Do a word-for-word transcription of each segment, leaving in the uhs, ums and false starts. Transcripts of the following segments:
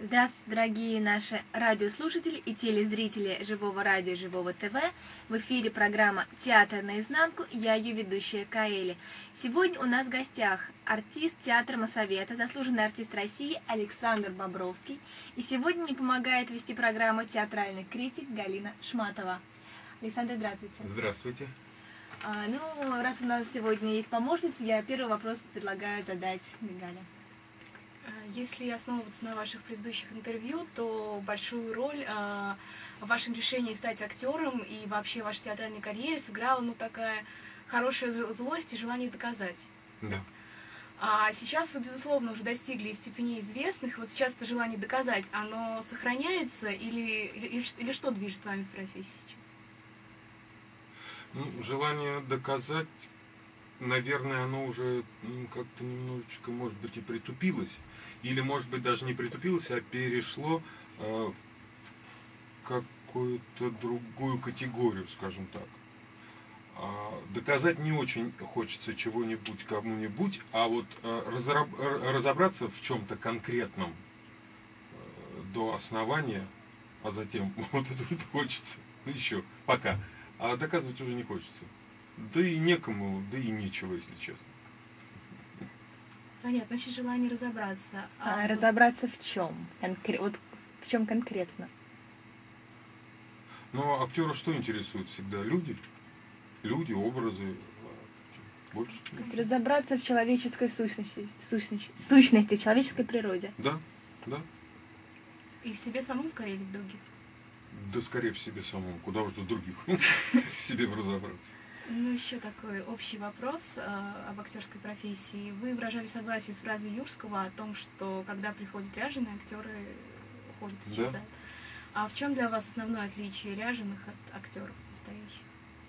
Здравствуйте, дорогие наши радиослушатели и телезрители Живого радио, Живого ТВ. В эфире программа «Театр наизнанку». Я ее ведущая Каэли. Сегодня у нас в гостях артист театра Моссовета, заслуженный артист России Александр Бобровский. И сегодня мне помогает вести программу театральный критик Галина Шматова. Александр, здравствуйте. Здравствуйте. А, ну, раз у нас сегодня есть помощница, я первый вопрос предлагаю задать Гале. Если основываться на ваших предыдущих интервью, то большую роль э, в вашем решении стать актером и вообще в вашей театральной карьере сыграла ну, такая хорошая злость и желание доказать. Да. А сейчас вы, безусловно, уже достигли степени известных. Вот сейчас это желание доказать, оно сохраняется или, или, или что движет вами в профессии сейчас? Ну, желание доказать, наверное, оно уже ну, как-то немножечко, может быть, и притупилось. Или, может быть, даже не притупилось, а перешло э, в какую-то другую категорию, скажем так. А, доказать не очень хочется чего-нибудь кому-нибудь, а вот э, разраб, разобраться в чем-то конкретном э, до основания, а затем вот это вот хочется еще пока. А доказывать уже не хочется. Да и некому, да и нечего, если честно. Понятно, значит, желание разобраться. А, а разобраться в чем? Конкре... Вот в чем конкретно? Но актера что интересует всегда? Люди. Люди, образы. Больше. Разобраться в человеческой сущности, сущности, сущности, человеческой природе. Да, да. И в себе самом, скорее, или в других? Да скорее в себе самому. Куда уж до других. В себе разобраться. Ну, еще такой общий вопрос э, об актерской профессии. Вы выражали согласие с фразой Юрского о том, что когда приходят ряженые, актеры уходят, исчезают. Да. А в чем для вас основное отличие ряженых от актеров настоящих?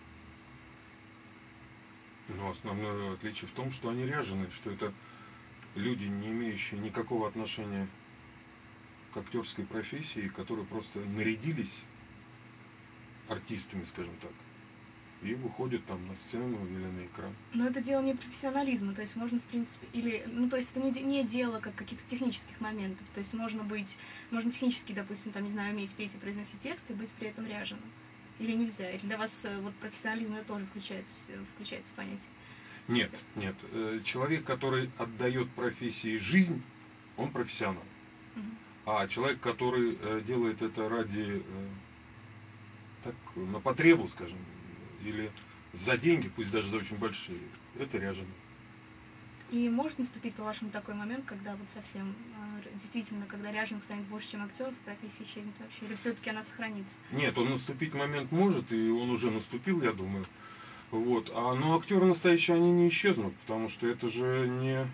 Ну, основное отличие в том, что они ряженые, что это люди, не имеющие никакого отношения к актерской профессии, которые просто нарядились артистами, скажем так. И выходят там на сцену или на экран. Но это дело не профессионализма, то есть можно, в принципе, или, ну, то есть это не, не дело как каких-то технических моментов, то есть можно быть, можно технически, допустим, там, не знаю, уметь петь и произносить текст и быть при этом ряженым. Или нельзя? Или для вас вот профессионализм это тоже включается, включается в понятие? Нет, нет. Человек, который отдает профессии жизнь, он профессионал. Угу. А человек, который делает это ради, так, на потребу, скажем, или за деньги, пусть даже за очень большие, это ряженый. И может наступить, по-вашему, такой момент, когда вот совсем, действительно, когда ряженых станет больше, чем актеров, профессия исчезнет вообще? Или все-таки она сохранится? Нет, он наступить момент может, и он уже наступил, я думаю. Вот. А, но актеры настоящие, они не исчезнут, потому что это же не...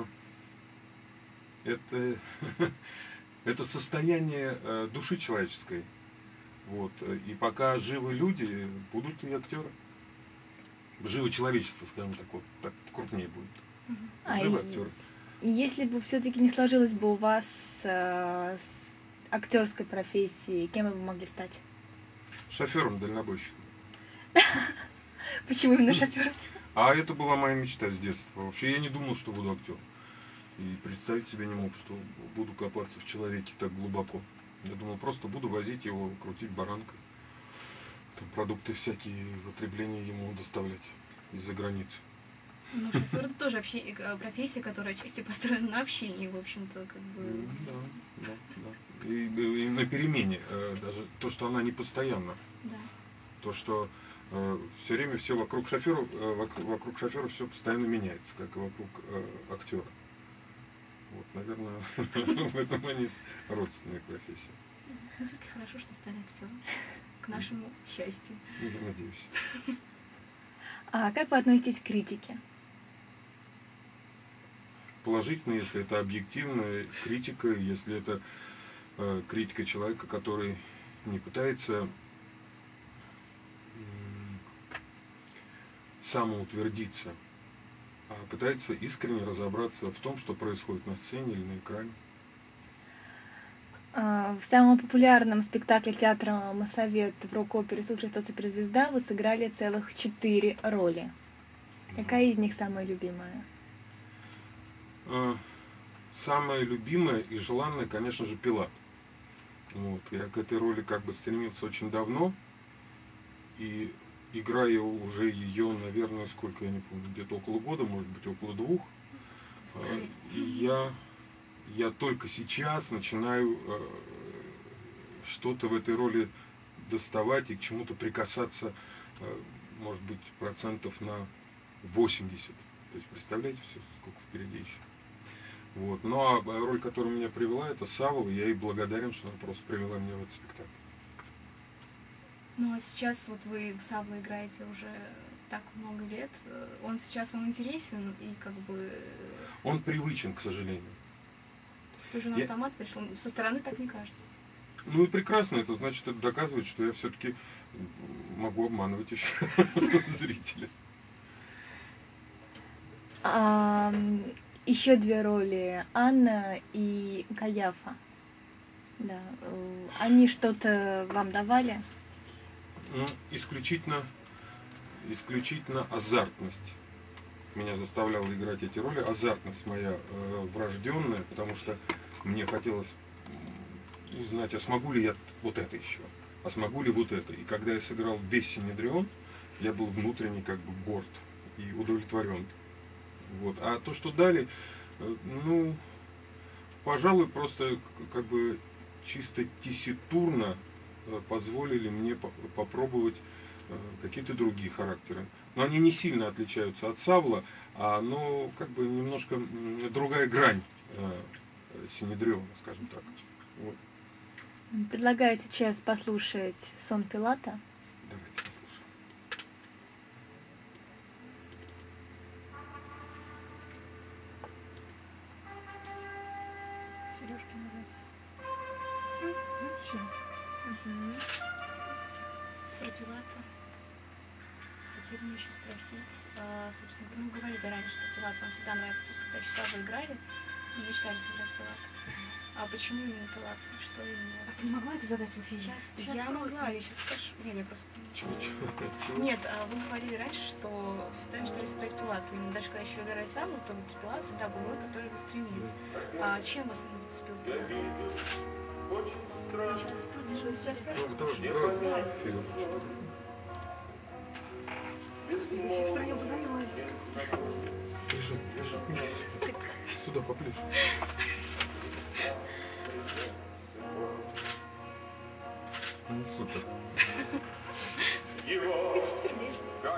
Это, это состояние души человеческой. Вот. И пока живы люди, будут и актеры. Живо человечество, скажем так, вот так крупнее будет. А живы и, актеры. И если бы все-таки не сложилось бы у вас э, с актерской профессией, кем вы могли стать? Шофером, дальнобойщиком. Почему именно шофером? А это была моя мечта с детства. Вообще я не думал, что буду актером. И представить себе не мог, что буду копаться в человеке так глубоко. Я думал, просто буду возить его, крутить баранкой. Там продукты всякие, потребления ему доставлять из-за границы. Ну, шофер это тоже вообще профессия, которая отчасти построена на общении, в общем-то, как бы... Да, да, да. И, и на перемене. Даже то, что она не постоянна. Да. То, что э, все время все вокруг шофера, э, вокруг, вокруг шофера все постоянно меняется, как и вокруг э, актера. Вот, наверное, в этом они родственные профессии. Ну, все-таки хорошо, что стали актером. К нашему счастью. Я надеюсь. А как вы относитесь к критике? Положительно, если это объективная критика, если это э, критика человека, который не пытается э, самоутвердиться, а пытается искренне разобраться в том, что происходит на сцене или на экране. В самом популярном спектакле театра Моссовет в рок-опере «Иисус Христос суперзвезда» вы сыграли целых четыре роли. Какая из них самая любимая? самое любимое и желанное, конечно же, Пилат. Вот. Я к этой роли как бы стремился очень давно. И играю уже ее, наверное, сколько, я не помню, где-то около года, может быть, около двух. И я, я только сейчас начинаю что-то в этой роли доставать и к чему-то прикасаться, может быть, процентов на восемьдесят. То есть, представляете, все, сколько впереди еще. Вот. Ну, а роль, которая меня привела, это Савва, и я ей благодарен, что она просто привела меня в этот спектакль. Ну, а сейчас вот вы в Савву играете уже так много лет. Он сейчас вам интересен и как бы... Он привычен, к сожалению. То есть тоже на я... автомат пришел? Со стороны так не кажется. Ну и прекрасно, это значит, это доказывает, что я все-таки могу обманывать еще зрителя. А, еще две роли, Анна и Каяфа. Да. Они что-то вам давали? Ну, исключительно, исключительно азартность меня заставляла играть эти роли. Азартность моя э, врожденная, потому что мне хотелось узнать, а смогу ли я вот это еще, а смогу ли вот это. И когда я сыграл весь Синедрион, я был внутренне как бы горд и удовлетворен. Вот. А то, что дали, э, ну, пожалуй, просто как бы чисто тесситурно позволили мне попробовать какие-то другие характеры. Но они не сильно отличаются от Савла, а ну, как бы немножко другая грань Синедриона, скажем так. Вот. Предлагаю сейчас послушать сон Пилата. Давайте послушаем. Сережки назад. Угу. Про Пилата. Хотели мне еще спросить, а, собственно, ну, говорили ранее, что Пилат вам всегда нравится, то есть когда еще Савву играли, и мечтали сыграть Пилата. А почему именно Пилат? Что именно вас? А ты не могла это задать в эфире? Сейчас, Я сейчас могла, спросим. я сейчас скажу. Нет, я просто... Чего, чего, чего? Нет, а вы говорили раньше, что всегда мечтали сыграть Пилата. И даже когда еще играли Савву, то вот Пилат всегда был роль, к которой вы стремились. А чем вас именно зацепил Пилат? Сейчас просто Ну, я спрашиваю, Ну, давай, спрашиваю. давай, Давайте. Фил. Все втроем туда не лазите. Лежи, лежи. Сюда поближе. Ну, супер. Теперь, теперь лезь.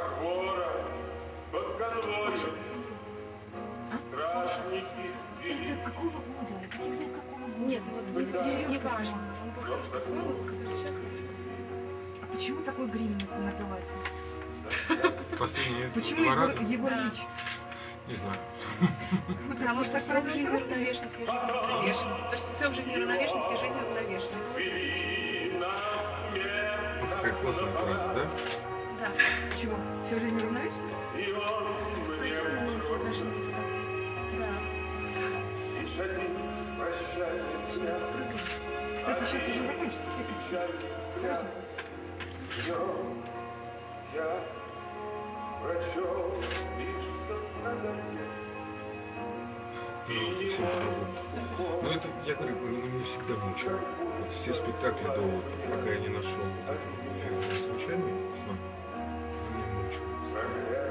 Саша совсем другой. А? Саша совсем другой. Это какого года? Это фиг знает какого года. Нет, ну вот Это не, Сережка не важно. сама. Он похож по-своему, вот, который сейчас похож по-своему. А почему такой грим на кровати? Последние Почему два Егор, раза? Егор Да. Ильич? Не знаю. Потому что все в жизни равновешено, все жизни равновешены. Потому что все в жизни равновешено, все жизни равновешены. Ну, какая классная фраза, да? Да. Чего? Все жизнь равновешена? Спасибо, мне отношения к Савве. Да. Кстати, сейчас уже закончится песня. Я прочел лишь сострадание. Ну, совсем по-другому. Но это, я говорю, меня всегда мучило. Вот все спектакли до, вот, пока я не нашел вот этого верного звучания сна, меня мучило.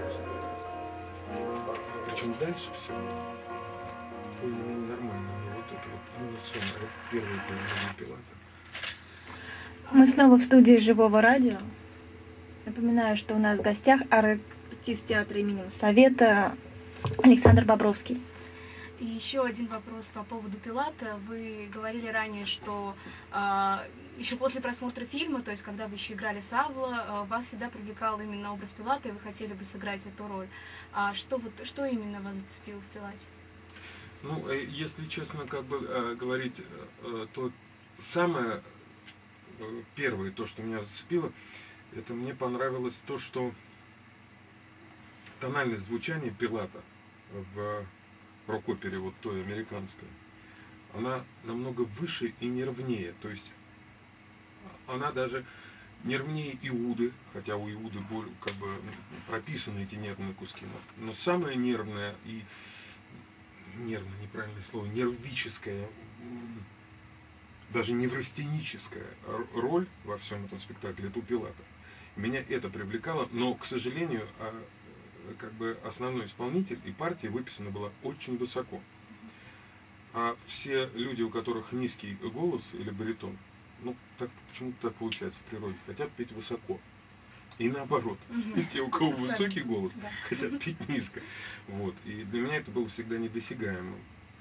Причем дальше все более-менее нормально. Но вот это вот именно сон, а вот первый половина Пилата. Мы снова в студии Живого радио. Напоминаю, что у нас в гостях артист театра имени Совета Александр Бобровский. И еще один вопрос по поводу Пилата. Вы говорили ранее, что э, еще после просмотра фильма, то есть когда вы еще играли Савла, э, вас всегда привлекал именно образ Пилата, и вы хотели бы сыграть эту роль. А что, вот, что именно вас зацепило в Пилате? Ну, э, если честно, как бы э, говорить, э, то самое э, первое, то, что меня зацепило, это мне понравилось то, что тональность звучания Пилата в рок-опере, вот той американской, она намного выше и нервнее. То есть она даже нервнее Иуды, хотя у Иуды как бы прописаны эти нервные куски. Но самое нервное и нервно, неправильное слово, нервическая, даже неврастеническая роль во всем этом спектакле, это у Пилата. Меня это привлекало, но, к сожалению, как бы основной исполнитель и партия выписана была очень высоко. А все люди, у которых низкий голос или баритон, ну, так, почему-то так получается в природе, хотят петь высоко. И наоборот, Мгм. те, у кого высокий голос, Да. хотят петь низко. Вот. И для меня это было всегда недосягаемо.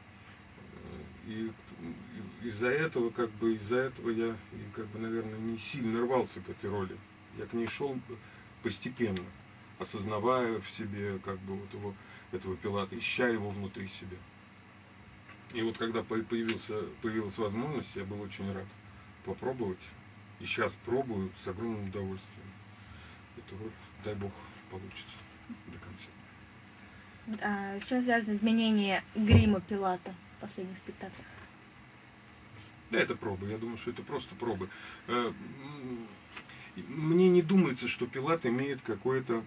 И из-за этого, как бы, из-за этого я, и, как бы, наверное, не сильно рвался к этой роли. Я к ней шел постепенно, осознавая в себе, как бы, вот его, этого Пилата, ища его внутри себя. И вот когда появился, появилась возможность, я был очень рад попробовать. И сейчас пробую с огромным удовольствием эту роль. Дай Бог, получится до конца. А с чем связано изменение грима Пилата в последних спектаклях? Да, это пробы. Я думаю, что это просто пробы. Э, Мне не думается, что Пилат имеет какое-то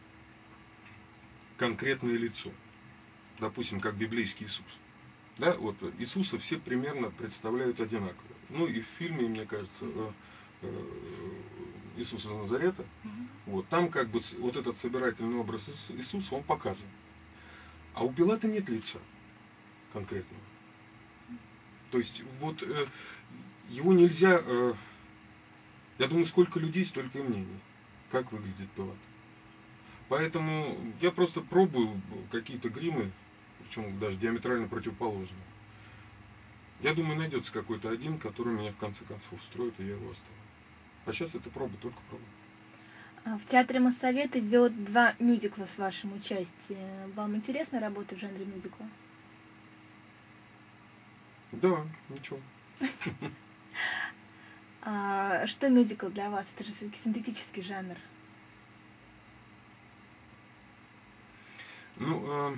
конкретное лицо. Допустим, как библейский Иисус. Да, вот Иисуса все примерно представляют одинаково. Ну и в фильме, мне кажется, Иисус из Назарета, Мгм. вот, там как бы вот этот собирательный образ Иисуса, он показан. А у Пилата нет лица конкретного. То есть вот э, его нельзя... Э, я думаю, сколько людей, столько и мнений, как выглядит Пилат. Поэтому я просто пробую какие-то гримы, причем даже диаметрально противоположные. Я думаю, найдется какой-то один, который меня в конце концов устроит, и я его оставлю. А сейчас это проба, только проба. В театре Моссовет идет два мюзикла с вашим участием. Вам интересна работа в жанре мюзикла? Да, ничего. А что мюзикл для вас? Это же все-таки синтетический жанр. Ну, э,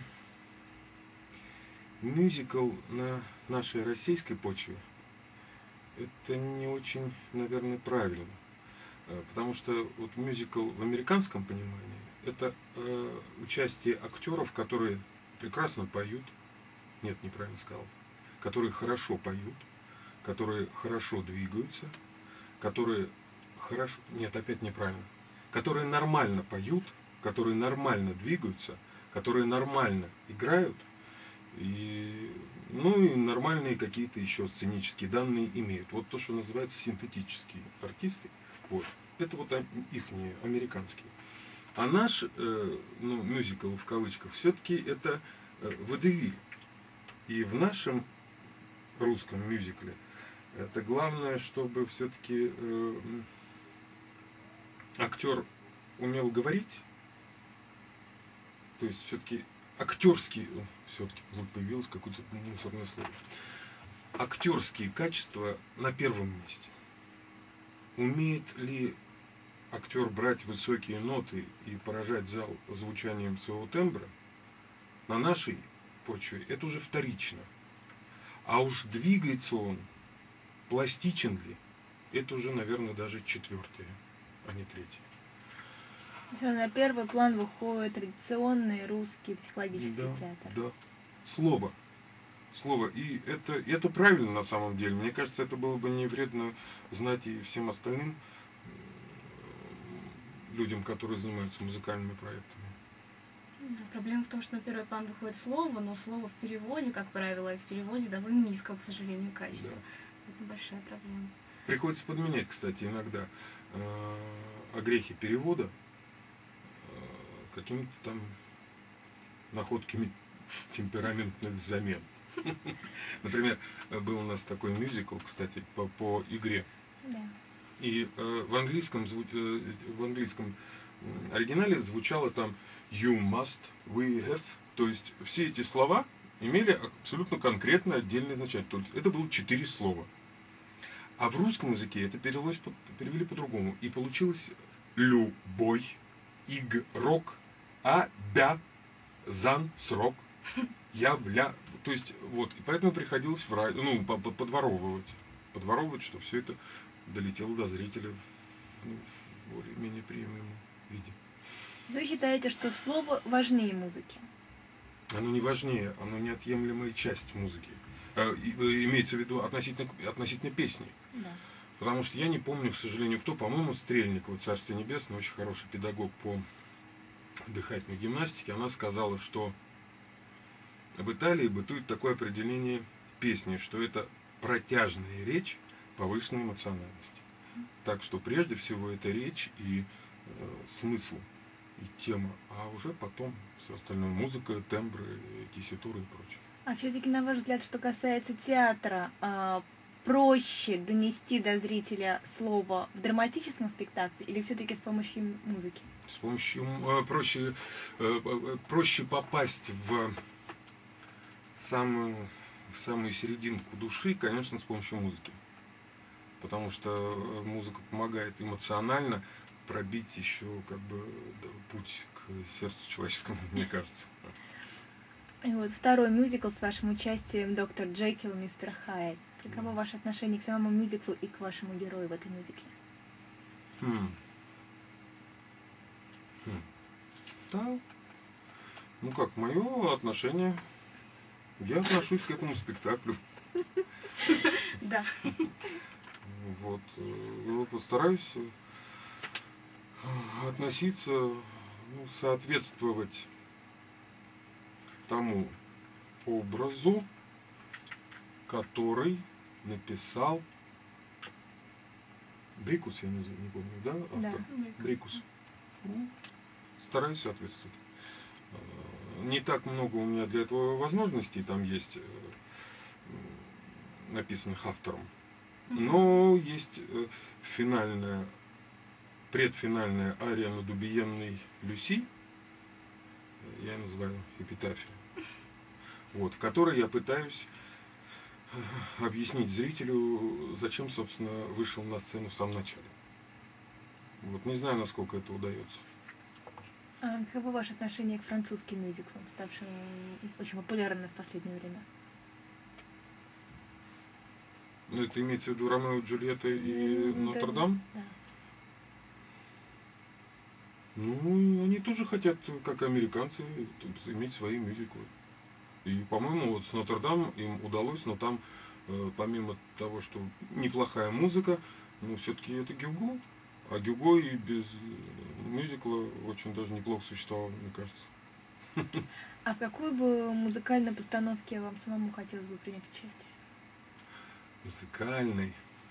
мюзикл на нашей российской почве это не очень, наверное, правильно. Потому что вот мюзикл в американском понимании это э, участие актеров, которые прекрасно поют, нет, неправильно сказал, которые хорошо поют, которые хорошо двигаются, которые хорошо, нет, опять неправильно, которые нормально поют, которые нормально двигаются, которые нормально играют, и, ну и нормальные какие-то еще сценические данные имеют. Вот то, что называется синтетические артисты, вот, это вот их американские. А наш, э, ну, мюзикл в кавычках, все-таки это э, водевиль. И в нашем русском мюзикле это главное, чтобы все-таки э, актер умел говорить, то есть все-таки актерский, все-таки появилось какое-то мусорное слово, актерские качества на первом месте. Умеет ли актер брать высокие ноты и поражать зал звучанием своего тембра, на нашей почве это уже вторично. А уж двигается он, пластичен ли, это уже, наверное, даже четвертое, а не третье. На первый план выходит традиционный русский психологический Да, театр. да. Слово. Слово. И это, это правильно на самом деле. Мне кажется, это было бы не вредно знать и всем остальным людям, которые занимаются музыкальными проектами. Да, проблема в том, что на первый план выходит слово, но слово в переводе, как правило, и в переводе довольно низкого, к сожалению, качества. Да. Это большая проблема. Приходится подменять, кстати, иногда э, огрехи перевода э, какими-то там находками темпераментных замен. Например, был у нас такой мюзикл, кстати, по, по игре. Да. И э, в английском э, в английском оригинале звучало там you must, we have. То есть все эти слова имели абсолютно конкретное отдельное значение. То есть это было четыре слова. А в русском языке это перевелось, перевели по-другому. И получилось любой игрок обязан срок явля. То есть вот. И поэтому приходилось в, ну, подворовывать. Подворовывать, что все это долетело до зрителя в, ну, в более-менее приемлемом виде. Вы считаете, что слово важнее музыки? оно не важнее, оно неотъемлемая часть музыки. Э, и- имеется в виду относительно, относительно песни. Да. Потому что я не помню, к сожалению, кто, по-моему, Стрельникова, Царствие Небесное, очень хороший педагог по дыхательной гимнастике, она сказала, что в Италии бытует такое определение песни, что это протяжная речь повышенной эмоциональности. Так что прежде всего это речь и э, смысл, и тема, а уже потом все остальное, музыка, тембры, тесситуры и прочее. А все-таки, на ваш взгляд, что касается театра, а, проще донести до зрителя слово в драматическом спектакле или все-таки с помощью музыки? С помощью э, проще, э, э, проще попасть в самую, в самую серединку души, конечно, с помощью музыки. Потому что музыка помогает эмоционально пробить еще как бы да, путь к сердцу человеческому, мне кажется. И вот второй мюзикл с вашим участием «Доктор Джекил и мистер Хайд». Каково ваше отношение к самому мюзиклу и к вашему герою в этом мюзикле? Хм. Хм. Да. Ну как, мое отношение, я отношусь к этому спектаклю. Да. Вот. э, Постараюсь э, относиться, ну, соответствовать тому образу, который написал Брикус, я не, не помню, да, автор? Да. Брикус. Ну, стараюсь соответствовать. Э, Не так много у меня для этого возможностей там есть, э, м, написанных автором. Но есть э, финальная, предфинальная ария над убиенной Люси, я ее называю эпитафия, вот, в которой я пытаюсь э, объяснить зрителю, зачем, собственно, вышел на сцену в самом начале. Вот, не знаю, насколько это удается. А каково ваше отношение к французским мюзиклам, ставшим очень популярным в последнее время? Ну, это имеется в виду Ромео и Джульетта и М, Нотр-Дам? Да. Ну, они тоже хотят, как американцы, иметь свои мюзиклы. И, по-моему, вот с Нотр-Дам им удалось, но там, э, помимо того, что неплохая музыка, ну, все-таки это Гюго. А Гюго и без э, мюзикла очень даже неплохо существовал, мне кажется. А в какой бы музыкальной постановке вам самому хотелось бы принять участие? Музыкальный.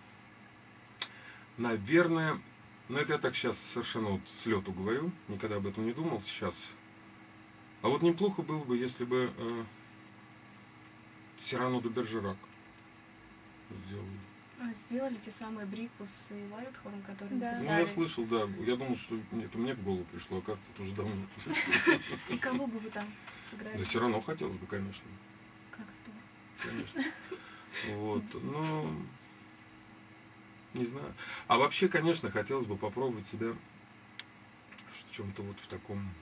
Наверное, ну это я так сейчас совершенно вот с лету говорю, никогда об этом не думал сейчас. А вот неплохо было бы, если бы э, Сирано де Бержерак сделали. А сделали те самые Брикус и Вайтхорн, которые Да. Ну, написали. я слышал, да. Я думал, что это мне в голову пришло, оказывается, это уже давно. И кого бы вы там сыграли? Да все равно хотелось бы, конечно. Как здорово. Конечно. Вот, но не знаю. А вообще, конечно, хотелось бы попробовать себя в чем-то вот в таком м,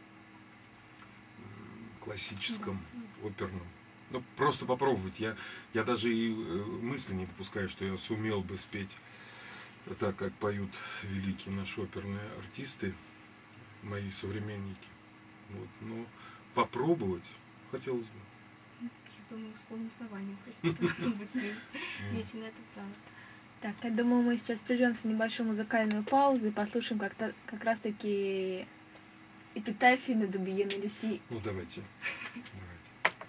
классическом, оперном. Ну, просто попробовать. Я, я даже и э, мысли не допускаю, что я сумел бы спеть так, как поют великие наши оперные артисты, мои современники. Вот, но попробовать хотелось бы. Я думаю, с полным основанием хотите быть имеете на это право. Так, я думаю, мы сейчас прервемся на небольшую музыкальную паузу и послушаем как-то как раз-таки эпитафию над убиенной Люси. Ну, давайте. Давайте.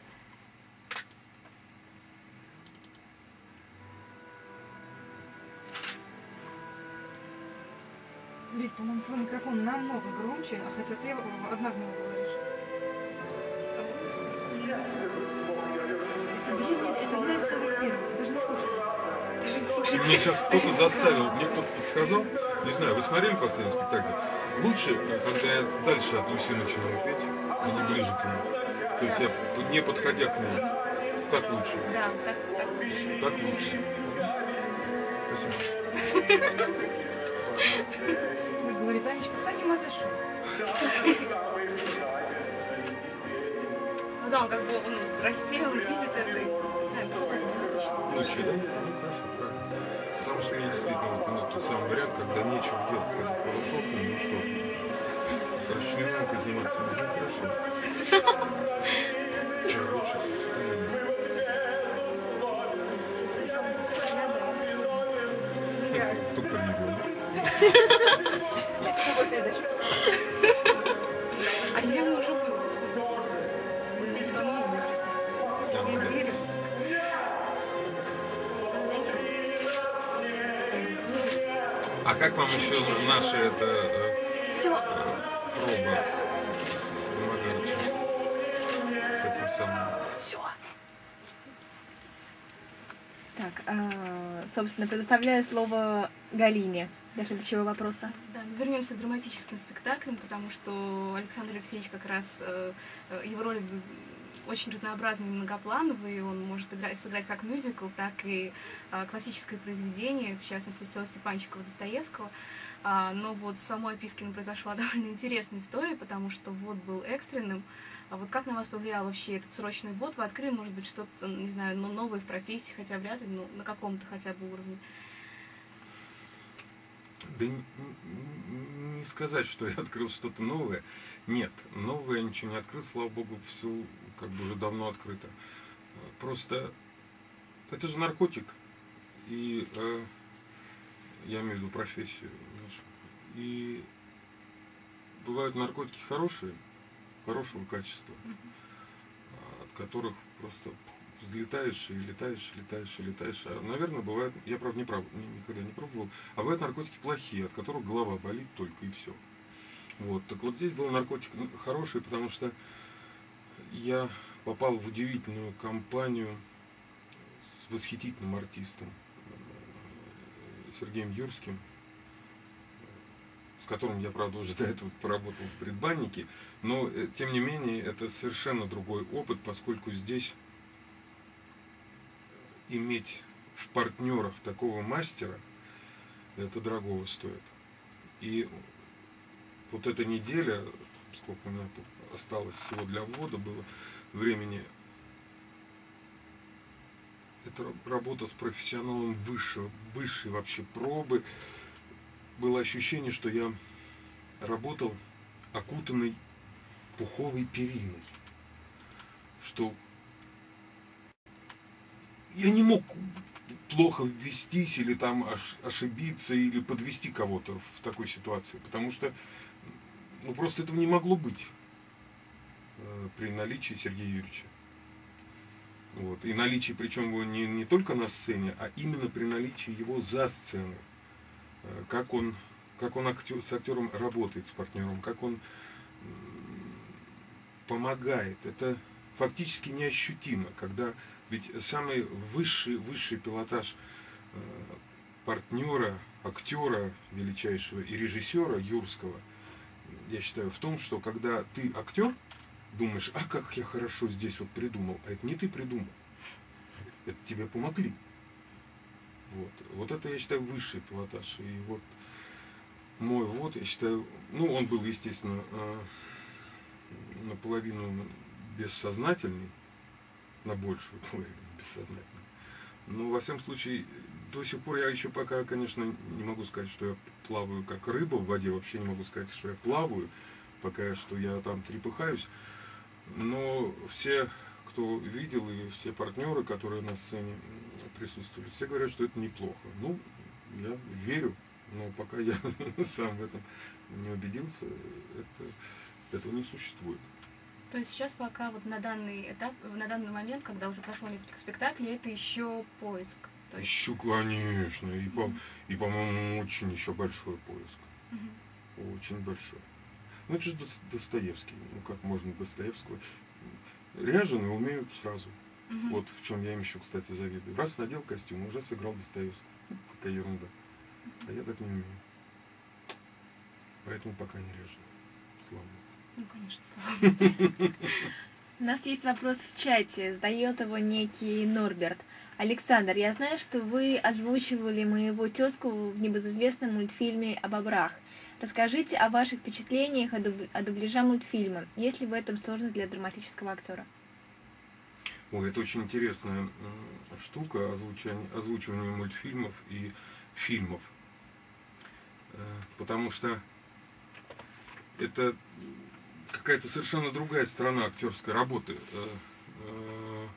Лид, по-моему, твой микрофон намного громче, а хотя ты одновременно говоришь. Блин, это одна из самых первых, даже не слушай. Даже не И слушайте. мне сейчас кто-то заставил, мне кто-то подсказал, не знаю, вы смотрели последний спектакль? Лучше, когда я дальше от Люси начинаю петь, а не ближе к ней. То есть я не подходя к ней. Так лучше. Да, так, так лучше. Так лучше. Спасибо. Говорит, Анечка, Фатима зашел. Ну да, он как бы он растерян, он видит это. и- Да, это супер. Лучше, да? Ну, хорошо, правильно. Потому что я действительно, вот, ну, тот самый вариант, когда нечего делать, когда хорошо, ну что, расчлененкой заниматься, ну хорошо. рабочее состояние. Я да. Кто парировал? А я ему уже было, собственно, присутствие. Потому мне присутствие. Да, Я да. верю. А как вам еще наша это э, Все, проба с Магарычем? С этим самым? все. Так, а, собственно, предоставляю слово Галине для следующего вопроса. Да, ну, вернемся к драматическим спектаклям, потому что Александр Алексеевич как раз, э, э, его роли очень разнообразные и многоплановые, он может играть, сыграть как мюзикл, так и э, классическое произведение, в частности, Села Степанчикова, Достоевского. А, но вот с самой Пискиной произошла довольно интересная история, потому что ввод был экстренным. А вот как на вас повлиял вообще этот срочный ввод? Вы открыли, может быть, что-то, не знаю, ну, новое в профессии, хотя вряд ли, но на каком-то хотя бы уровне? Да не, не- не сказать, что я открыл что-то новое. Нет, новое я ничего не открыл, слава богу, все как бы уже давно открыто. Просто это же наркотик. И э, я имею в виду профессию нашу. И бывают наркотики хорошие, хорошего качества, от которых просто взлетаешь и летаешь, летаешь и летаешь. А, наверное, бывает, я правда не прав, ни- никогда не пробовал, а бывают наркотики плохие, от которых голова болит только и все. Вот, так вот здесь был наркотик ну, хороший, потому что я попал в удивительную компанию с восхитительным артистом э, Сергеем Юрским, с которым я, правда, уже до этого поработал в предбаннике, но, э, тем не менее, это совершенно другой опыт, поскольку здесь иметь в партнерах такого мастера, это дорогого стоит. И вот эта неделя, сколько у меня тут осталось всего для ввода было времени, это работа с профессионалом высшего, высшей вообще пробы. Было ощущение, что я работал окутанный пуховой периной, что я не мог плохо ввестись или там ош- ошибиться или подвести кого-то в такой ситуации, потому что ну, просто этого не могло быть э, при наличии Сергея Юрьевича. Вот. И наличии, причем его не, не только на сцене, а именно при наличии его за сценой. Э, как он, как он актер, с актером работает, с партнером, как он м, помогает. Это фактически неощутимо, когда ведь самый высший, высший пилотаж э, партнера, актера величайшего и режиссера Юрского, я считаю, в том, что когда ты актер, думаешь, а как я хорошо здесь вот придумал, а это не ты придумал, это тебе помогли. Вот, вот это, я считаю, высший пилотаж. И вот мой ввод, я считаю, ну, он был, естественно, э, наполовину бессознательный, на большую половину бессознательный. Но, во всяком случае, до сих пор я еще пока, конечно, не могу сказать, что я плаваю как рыба в воде, вообще не могу сказать, что я плаваю, пока что я там трепыхаюсь. Но все, кто видел, и все партнеры, которые на сцене присутствовали, все говорят, что это неплохо. Ну, я верю, но пока я сам в этом не убедился, это, этого не существует. То есть сейчас пока вот на данный этап, на данный момент, когда уже прошло несколько спектаклей, это еще поиск. То есть... Еще, конечно, и, по, и, по-моему, очень еще большой поиск. Мгм. Очень большой. Ну, это же Дос- Достоевский. Ну, как можно Достоевского? Ряженые умеют сразу. Мгм. Вот в чем я им еще, кстати, завидую. Раз надел костюм, уже сыграл Достоевского. Какая ерунда. А я так не умею. Поэтому пока не ряженый. Слава Богу. Ну, конечно, слава. У нас есть вопрос в чате, задает его некий Норберт. Александр, я знаю, что вы озвучивали моего тезку в небезызвестном мультфильме о бобрах. Расскажите о ваших впечатлениях о, дуб... о дубляжа мультфильма. Есть ли в этом сложность для драматического актера? Ой, это очень интересная м, штука, озвучивание, озвучивание мультфильмов и фильмов. Э, Потому что это какая-то совершенно другая сторона актерской работы. Э, э,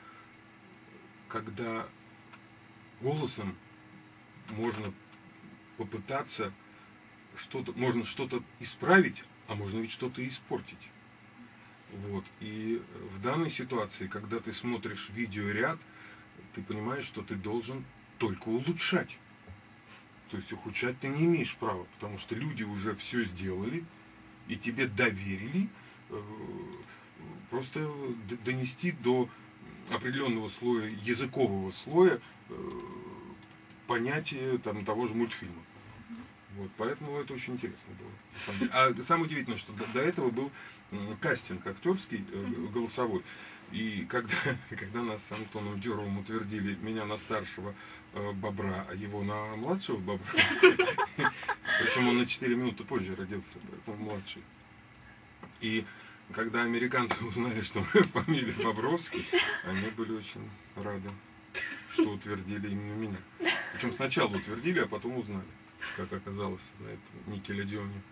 когда голосом можно попытаться что-то, можно что-то исправить, а можно ведь что-то испортить. Вот. И в данной ситуации, когда ты смотришь видеоряд, ты понимаешь, что ты должен только улучшать. То есть ухудшать ты не имеешь права, потому что люди уже все сделали, и тебе доверили э, просто д- донести до определенного слоя, языкового слоя, э, понятие там, того же мультфильма. Вот, поэтому это очень интересно было. на самом деле. А самое удивительное, что до, до этого был м, кастинг актерский, э, голосовой. И когда, когда нас с Антоном Дюровым утвердили меня на старшего э, бобра, а его на младшего бобра, причем он на четыре минуты позже родился, поэтому младший. И когда американцы узнали, что моя фамилия Бобровский, они были очень рады, что утвердили именно меня. Причем сначала утвердили, а потом узнали, как оказалось на этом Никелодеоне.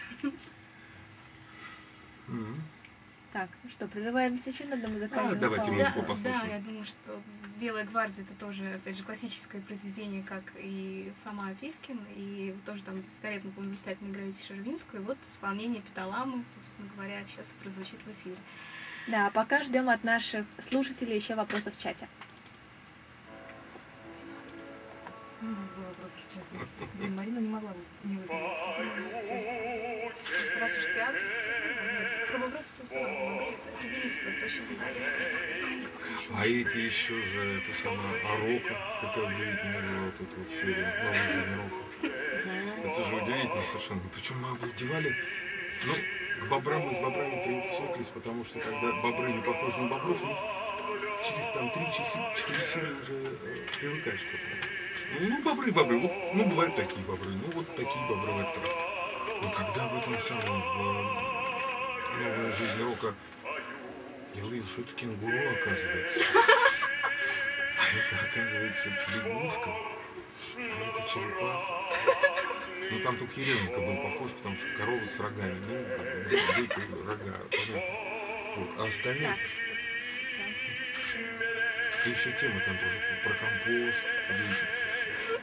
Так, ну что, прерываемся еще на одну музыкальную А, давайте паузу. музыку Да, послушаем. да, я думаю, что «Белая гвардия» — это тоже, опять же, классическое произведение, как и Фома Опискин, и тоже там великолепно, по-моему, блистательно играете Шервинскую, и вот исполнение Питаламы, собственно говоря, сейчас прозвучит в эфире. Да, пока ждем от наших слушателей еще вопросов в чате. Много вопросов в чате. Блин, Марина не могла не выговориться. Естественно. Просто раз уж театр, то про Бобров это здорово, Бобры это весело, это очень весело. А эти еще же, это самое, Арока, какая удивительная была вот эта вот серия, новая жизнь Рока. Это же удивительно совершенно. Причем мы обалдевали, ну, к бобрам мы с бобрами привыкли, потому что когда бобры не похожи на бобров, ну, через там три-четыре серии уже э, привыкаешь к этому. Ну, бобры, бобры, вот, ну, бывают такие бобры, ну, вот такие бобры в этот раз. Но когда в этом самом, в э, новой жизни Рока, я увидел, что это кенгуру, оказывается. А это, оказывается, лягушка. А это черепаха. Ну, там только Еременко был похож, потому что корова с рогами. Ну, как бы, дикие рога, понятно. Вот. А остальные... Так, И еще тема там тоже про компост. Удивительно.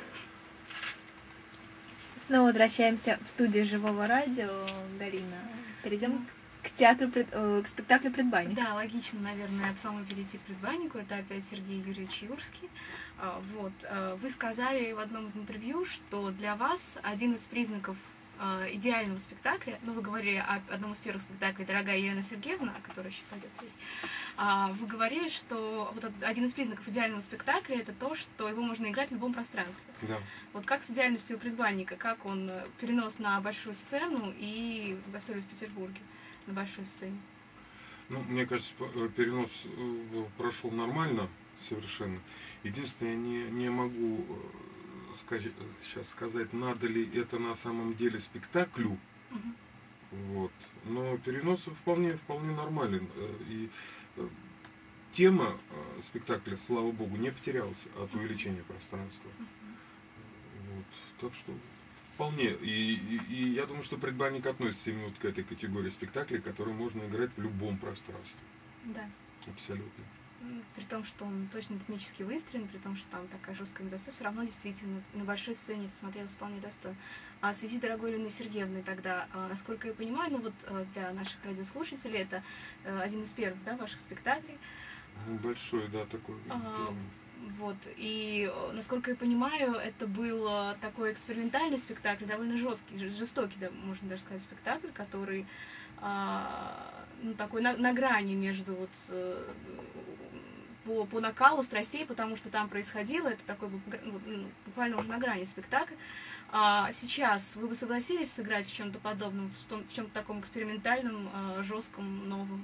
снова возвращаемся в студию Живого радио. Галина, перейдем к театру, пред- э, к спектаклю «Предбанник». Да, логично, наверное, от Фомы перейти к «Предбаннику». Это опять Сергей Юрьевич Юрский. А, Вот. а, Вы сказали в одном из интервью, что для вас один из признаков а, идеального спектакля, ну, вы говорили о одном из первых спектаклей «Дорогая Елена Сергеевна», о которой еще пойдет речь, а, вы говорили, что вот один из признаков идеального спектакля — это то, что его можно играть в любом пространстве. Да. Вот как с идеальностью «Предбанника», как он э, перенос на большую сцену и гастроли в Петербурге на большой сцене? Ну, мне кажется, п- перенос э, прошел нормально совершенно. Единственное, я не, не могу э, сказать, сейчас сказать, надо ли это на самом деле спектаклю. Мгм. Вот. Но перенос вполне, вполне нормален. Э, И э, тема э, спектакля, слава богу, не потерялась от увеличения пространства. Вот. Так что вполне. И, и, и я думаю, что «Предбанник» относится именно вот к этой категории спектаклей, которые можно играть в любом пространстве. Да. Абсолютно. М, При том, что он точно ритмически выстроен, при том, что там такая жесткая мизансцена, все равно действительно на большой сцене это смотрелось вполне достойно. А в связи с дорогой Еленой Сергеевной тогда, а, насколько я понимаю, ну вот а, для наших радиослушателей это а, один из первых, да, ваших спектаклей. Ну, большой, да, такой. А, Вот, и, э, насколько я понимаю, это был э, такой экспериментальный спектакль, довольно жесткий, ж- жестокий, да, можно даже сказать, спектакль, который а, ну, такой на, на грани между вот э, по, по накалу страстей, потому что там происходило, это такой был гра- ну, ну, буквально уже на грани спектакль. А сейчас вы бы согласились сыграть в чем-то подобном, в, том- в чем-то таком экспериментальном, э, жестком, новом?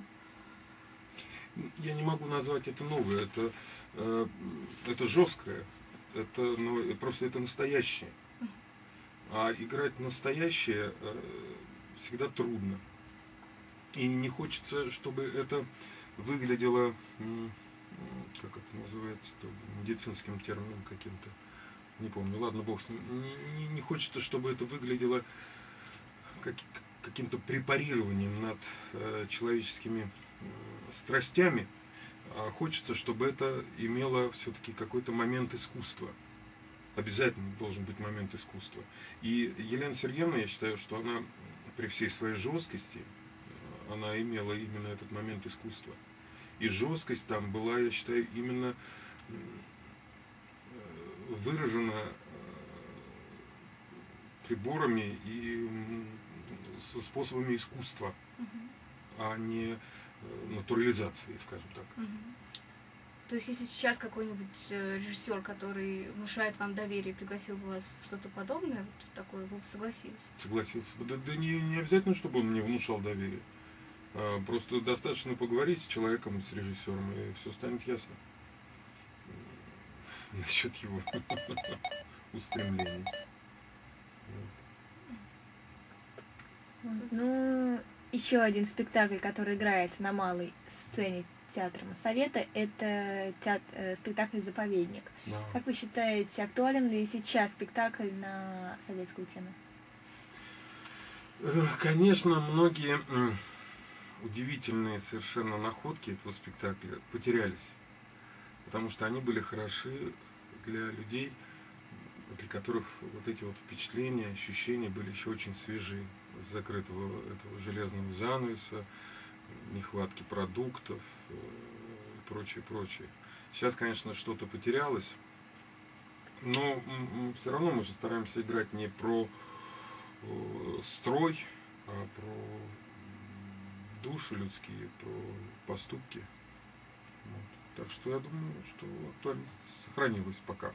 Я не могу назвать это новое, это, э, это жесткое, это, ну, просто это настоящее. А играть настоящее э, всегда трудно. И не хочется, чтобы это выглядело, м, как это называется, медицинским термином каким-то. Не помню, ладно, бог с ним. Не, не- не хочется, чтобы это выглядело как- каким-то препарированием над э, человеческими э, страстями. а хочется, чтобы это имело все-таки какой-то момент искусства. Обязательно должен быть момент искусства. И Елена Сергеевна, я считаю, что она при всей своей жесткости, она имела именно этот момент искусства. И жесткость там была, я считаю, именно выражена приборами и способами искусства, а не натурализации, скажем так. То есть, если сейчас какой-нибудь режиссер, который внушает вам доверие, пригласил бы вас в что-то подобное, вот такое, вы бы согласились? Согласился бы. Да, да не, не обязательно, чтобы он мне внушал доверие. А, просто достаточно поговорить с человеком, с режиссером, и все станет ясно. Насчет его устремлений. Ну, еще один спектакль, который играется на малой сцене театра Моссовета, это театр, э, спектакль «Заповедник». Да. Как вы считаете, актуален ли сейчас спектакль на советскую тему? Конечно, многие удивительные совершенно находки этого спектакля потерялись, потому что они были хороши для людей, для которых вот эти вот впечатления, ощущения были еще очень свежи, с закрытого этого железного занавеса, нехватки продуктов и прочее, прочее. Сейчас, конечно, что-то потерялось, но все равно мы же стараемся играть не про строй, а про души людские, про поступки. Вот. Так что я думаю, что актуальность сохранилась пока.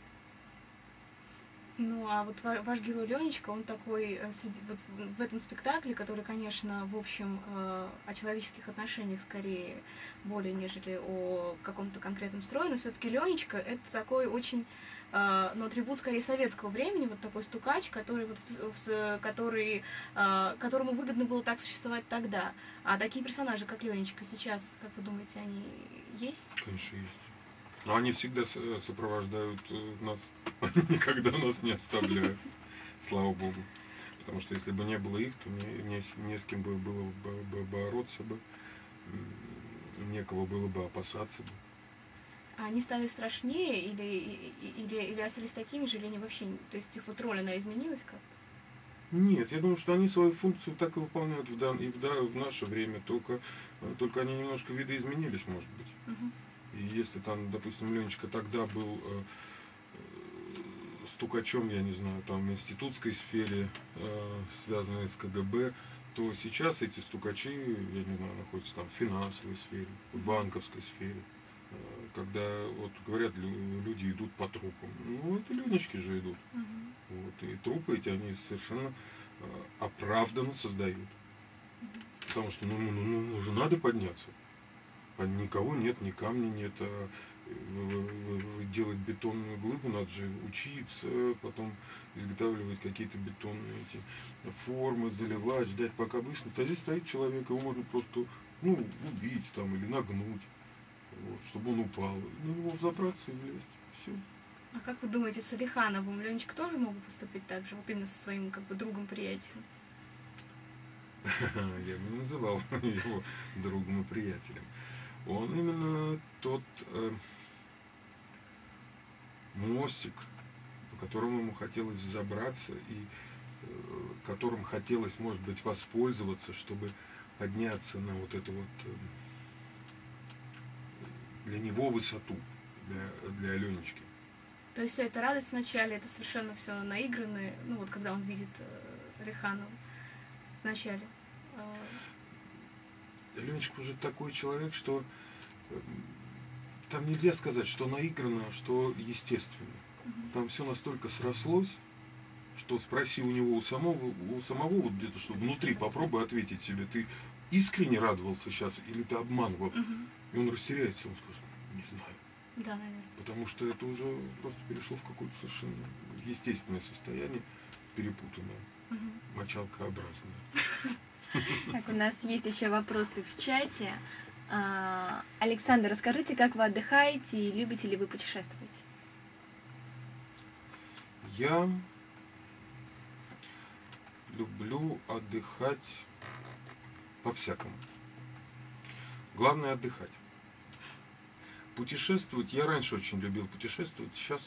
Ну, а вот ваш герой Ленечка, он такой, вот в этом спектакле, который, конечно, в общем, о человеческих отношениях скорее, более нежели о каком-то конкретном строе, но все-таки Ленечка это такой очень, ну, атрибут скорее советского времени, вот такой стукач, который, вот, который, которому выгодно было так существовать тогда. А такие персонажи, как Ленечка, сейчас, как вы думаете, они есть? Конечно, есть. Но они всегда сопровождают нас, они никогда нас не оставляют, слава Богу. Потому что если бы не было их, то не, не, не с кем бы было бы, бы бороться бы, некого было бы опасаться бы. А они стали страшнее или, или, или остались такими же, или они вообще, то есть их вот роль, она изменилась как-то? Нет, я думаю, что они свою функцию так и выполняют в, дан, и в, да, в наше время, только, только они немножко видоизменились, может быть. Угу. И если там, допустим, Ленечка тогда был э, стукачом, я не знаю, там в институтской сфере, э, связанной с ка гэ бэ, то сейчас эти стукачи, я не знаю, находятся там в финансовой сфере, в банковской сфере. Э, когда, вот говорят, люди идут по трупам. Ну, это Ленечки же идут. Угу. Вот, и трупы эти они совершенно э, оправданно создают. Угу. Потому что, ну, ну, ну, уже надо подняться. А никого нет, ни камня нет, а делать бетонную глыбу надо же учиться, потом изготавливать какие-то бетонные эти формы, заливать, ждать пока выснут. А здесь стоит человек, его можно просто, ну, убить там или нагнуть, вот, чтобы он упал. На него забраться и влезть. Все. А как вы думаете, с Алихановым Ленечка тоже мог бы поступить так же, вот именно со своим как бы другом-приятелем? Я бы не называл его другом и приятелем. Он именно тот э, мостик, по которому ему хотелось взобраться и э, которым хотелось, может быть, воспользоваться, чтобы подняться на вот эту вот э, для него высоту, для, для Ленечки. То есть вся эта радость вначале, это совершенно все наигранное, ну вот когда он видит э, Алиханова вначале. Э, Ленечка уже такой человек, что там нельзя сказать, что наигранно, что естественно. Там все настолько срослось, что спроси у него у самого, у самого вот где-то, что внутри попробуй ответить себе, ты искренне радовался сейчас или ты обманывал? угу. И он растеряется, он скажет, не знаю. Да, наверное. Потому что это уже просто перешло в какое-то совершенно естественное состояние, перепутанное, Угу. мочалкообразное. Так, у нас есть еще вопросы в чате. А, Александр, расскажите, как вы отдыхаете и любите ли вы путешествовать? Я люблю отдыхать по-всякому. Главное отдыхать. Путешествовать, я раньше очень любил путешествовать, сейчас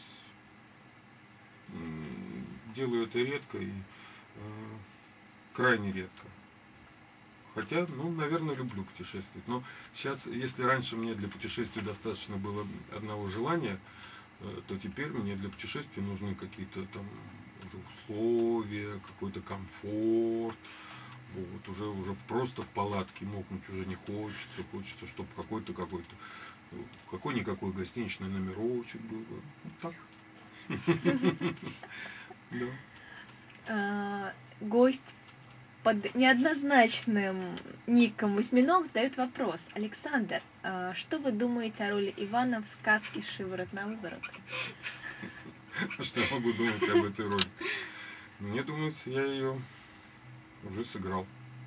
делаю это редко и э, крайне редко. Хотя, ну, наверное, люблю путешествовать. Но сейчас, если раньше мне для путешествия достаточно было одного желания, э, то теперь мне для путешествия нужны какие-то там уже условия, какой-то комфорт. Вот, уже, уже просто в палатке мокнуть уже не хочется. Хочется, чтобы какой-то какой-то какой-никакой гостиничный номерочек был. Вот так. Гость под неоднозначным ником Осьминог задает вопрос. Александр, что вы думаете о роли Ивана в сказке «Шиворот на выворот»? Что я могу думать об этой роли? Мне думается, я ее уже сыграл.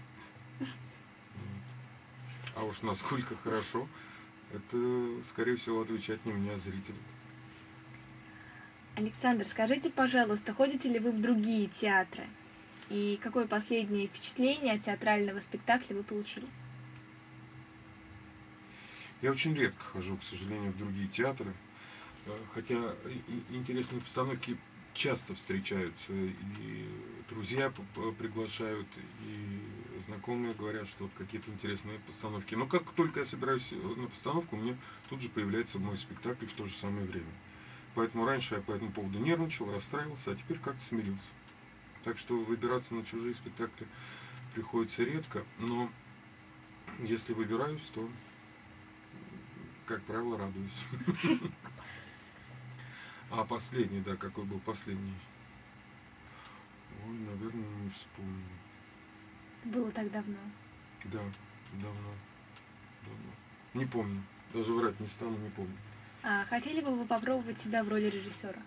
А уж насколько хорошо, это, скорее всего, отвечать не мне, а зрителю. Александр, скажите, пожалуйста, ходите ли вы в другие театры? И какое последнее впечатление от театрального спектакля вы получили? Я очень редко хожу, к сожалению, в другие театры. Хотя интересные постановки часто встречаются. И друзья приглашают, и знакомые говорят, что вот какие-то интересные постановки. Но как только я собираюсь на постановку, у меня тут же появляется мой спектакль в то же самое время. Поэтому раньше я по этому поводу нервничал, расстраивался, а теперь как-то смирился. Так что выбираться на чужие спектакли приходится редко, но если выбираюсь, то, как правило, радуюсь. А последний, да, какой был последний? Ой, наверное, не вспомню. Было так давно. Да, давно. давно. Не помню. Даже врать не стану, не помню. А хотели бы вы попробовать себя в роли режиссера?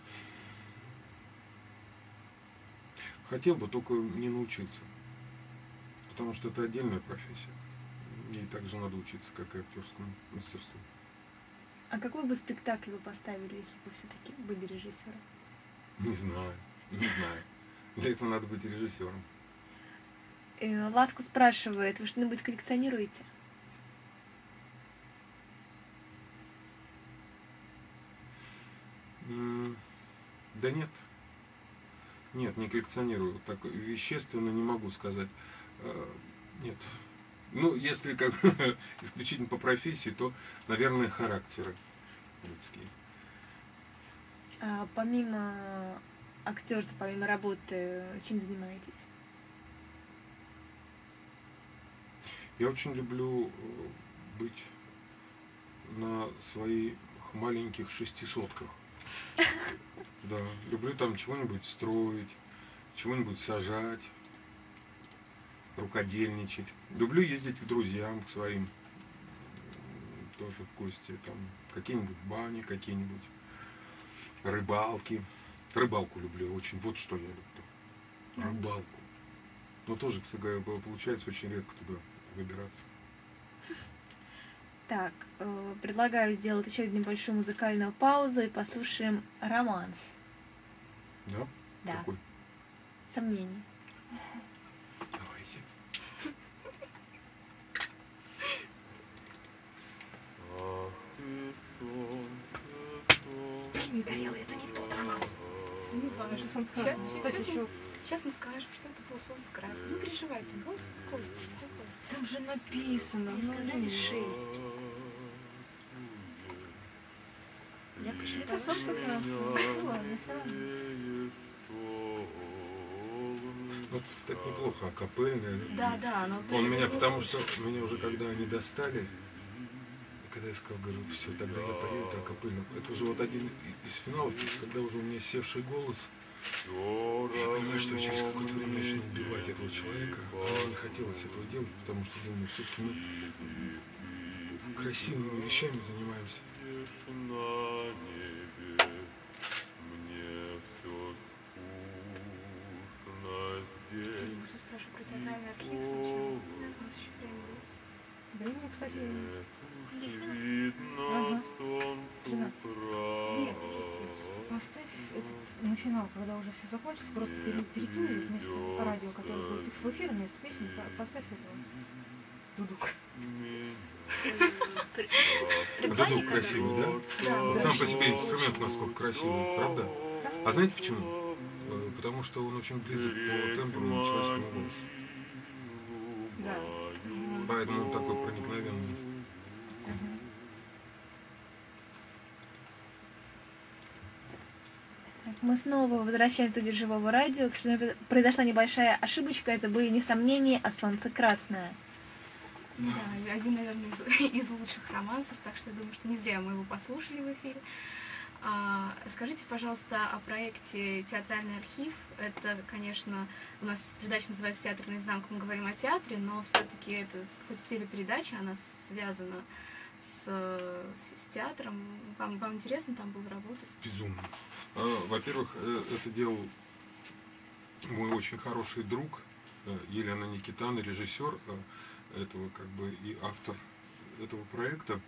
Хотел бы, только не научиться. Потому что это отдельная профессия. Ей также надо учиться, как и актерскому мастерству. А какой бы спектакль вы поставили, если бы все-таки были режиссером? Не знаю, не знаю. Для этого надо быть режиссером. Э, Ласка спрашивает, вы что-нибудь коллекционируете? Да нет. Нет, не коллекционирую. Так вещественно не могу сказать. Нет. Ну, если как исключительно по профессии, то, наверное, характеры людские. А помимо актерства, помимо работы, чем занимаетесь? Я очень люблю быть на своих маленьких шестисотках. Да, люблю там чего-нибудь строить, чего-нибудь сажать, рукодельничать. Люблю ездить к друзьям, к своим, тоже в гости, там какие-нибудь бани, какие-нибудь рыбалки. Рыбалку люблю очень, вот что я люблю. Рыбалку. Но тоже, кстати, получается очень редко туда выбираться. Так, э, предлагаю сделать еще одну небольшую музыкальную паузу и послушаем романс. Да? Да. Какой? Сомнение. Давайте. Михаил, это не тот романс. Не важно, что солнце красное. Кстати, еще... Сейчас мы скажем, что это было солнце красное. Не переживай, ты, вот успокойся, успокойся. Там же написано. Мне ну, сказали шесть. Я посчитала. Это солнце красное. Ну ладно, все равно. Вот так неплохо, акапельное. Да, да, но... Он меня, потому что меня уже когда они достали, когда я сказал, говорю, все, тогда я поеду акапельно. Это уже вот один из финалов, когда уже у меня севший голос. Я понимаю, что я через какое-то время начну убивать этого человека. Мне не хотелось этого делать, потому что, думаю, все-таки мы красивыми вещами занимаемся. Сейчас спрошу про театральный архив сначала. У нас еще время есть. Времени, кстати, десять минут. ага. тринадцать. Нет, есть, есть. Поставь этот на финал, когда уже все закончится, просто пере- перекинь вместо радио, которое будет в эфире, вместо песни, по- поставь этого. Дудук. Дудук красивый, да? Да, Вот да. сам по себе инструмент насколько красивый, правда? А знаете почему? Э, Потому что он очень близок по тембру к человеческому голосу. Да. Поэтому он такой проникновенный. Мы снова возвращаемся в студию живого радио. К сожалению, произошла небольшая ошибочка. Это были не сомнения, а солнце красное. Да, один, наверное, из, из лучших романсов, так что я думаю, что не зря мы его послушали в эфире. А, скажите, пожалуйста, о проекте «Театральный архив». Это, конечно, у нас передача называется «Театр наизнанку», мы говорим о театре, но все-таки это хоть телепередача, она связана с, с, с театром. Вам, вам интересно там было работать? Безумно. А, Во-первых, э, это делал мой очень хороший друг э, Елена Никитана, режиссер э, этого, как бы, и автор этого проекта.